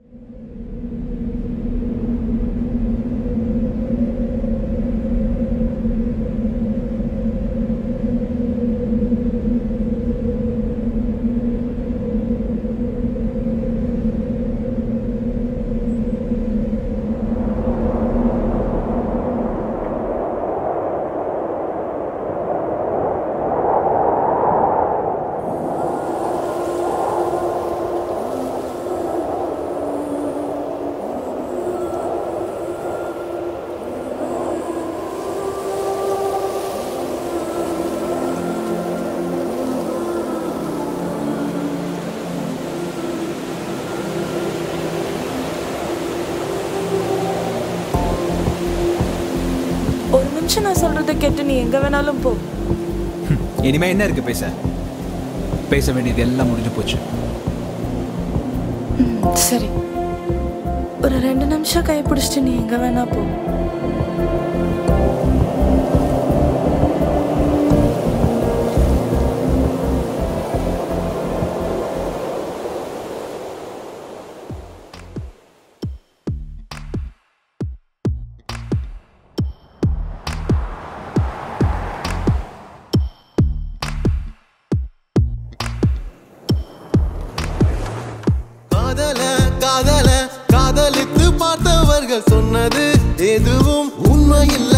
நான் சொல்றதை கேட்டு நீ எங்க வேணாலும் போ. இனிமே என்ன இருக்கு பேச வேண்டியது எல்லாம் முடிஞ்சு போச்சு. சரி, ஒரு 2 நிமிஷம் கை பிடிச்சிட்டு நீ எங்க வேணா போ. காதலித்து பார்த்தவர்கள் சொன்னது எதுவும் உண்மை இல்ல.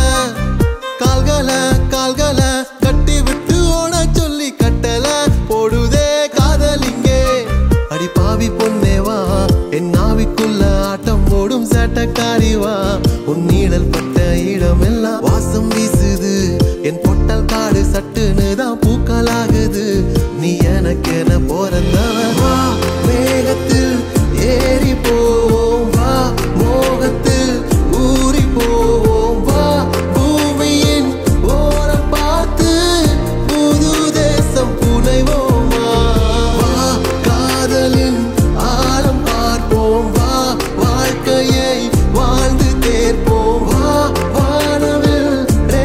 கால்களை கட்டி விட்டு ஓட சொல்லி கட்டல போடுதே காதலிங்கே. அடி பாவி பொன்னேவா, என் நாவிக்குள்ள ஆட்டம் போடும் சேட்டக்காரிவா. உன் நீடல் பட்ட இடமெல்லாம் வாசம் வீசுது. என் பொட்டல் காடு சட்டுன்னு தான் பூக்களாகுது. நீ எனக்கென பிறந்தவா. மேகத்தில் ஏறி போவோம் வா, மோகத்தில் ஊறி போவோம் வா. பூமியின் ஓரம் பார்த்து புது தேசம் புனைவோம் வா. காதலின் ஆழம் பார்ப்போம் வா. வாழ்க்கையை வாழ்ந்து தேர்ப்போம் வா. வானவில்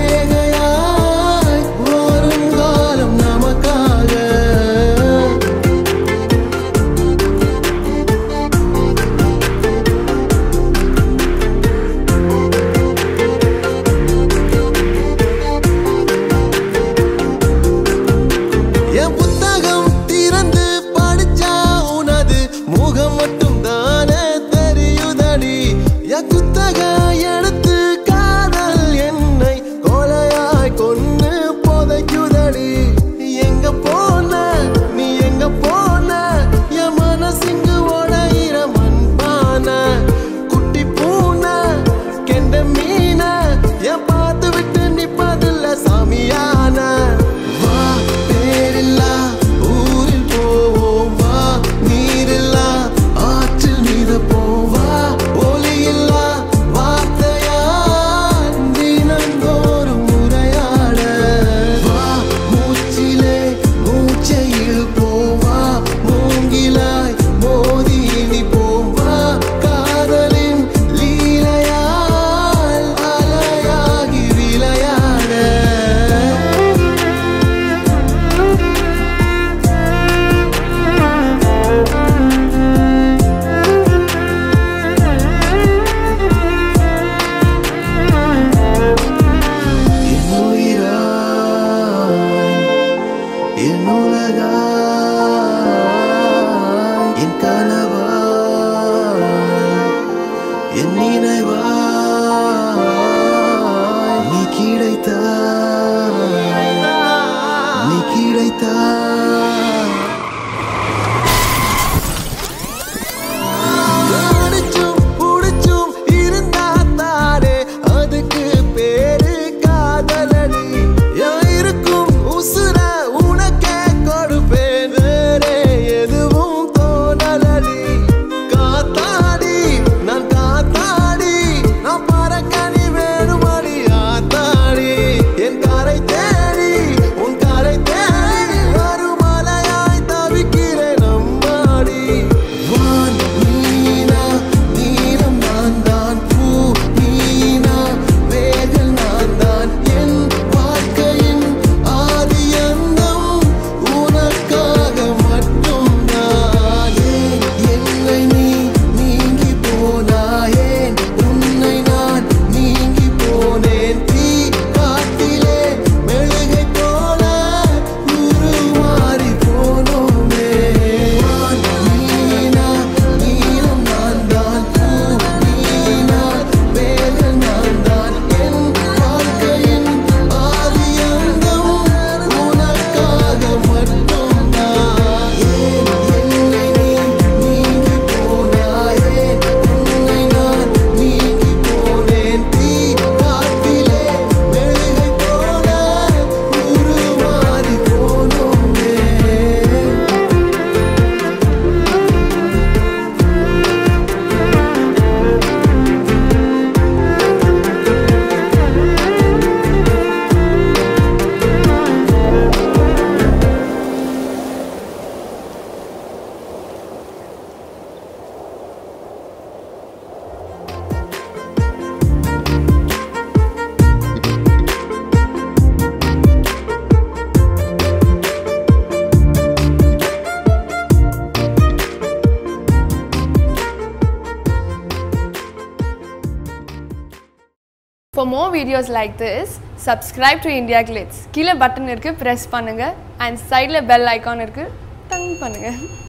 For more videos like this, subscribe to India Glitz. கீழ பட்டன் இருக்கு, press பண்ணுங்க and sideல bell icon இருக்கு, டங் பண்ணுங்க.